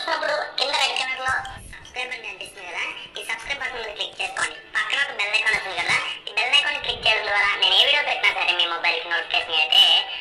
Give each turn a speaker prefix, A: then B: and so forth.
A: చూస్తున్నప్పుడు కింద red colour లో సబ్స్క్రైబ్ అని కనిపిస్తుంది కదా, ఈ సబ్స్క్రైబ్ బటన్ మీద క్లిక్ చేసుకోండి. పక్కన ఒక బెల్ ఐకాన్ వస్తుంది కదా, ఈ బెల్ ఐకాన్ క్లిక్ చేయడం ద్వారా నేను ఏ వీడియో పెట్టినా సరే మీ మొబైల్ కి నోటిఫికేషన్ అయితే